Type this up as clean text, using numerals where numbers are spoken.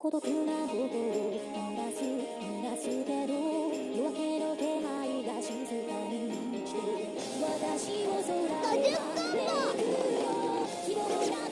孤独なことを逃がすけど、夜明けの気配が静かに来て、私を空へ 50 飛んでくよ。希望が